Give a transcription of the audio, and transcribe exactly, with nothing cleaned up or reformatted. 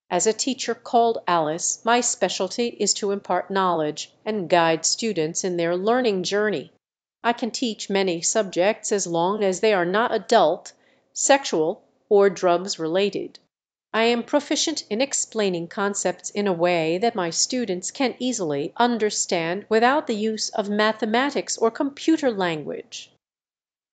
As a teacher called Alice, my specialty is to impart knowledge and guide students in their learning journey. I can teach many subjects as long as they are not adult, sexual, or drugs related. I am proficient in explaining concepts in a way that my students can easily understand without the use of mathematics or computer language.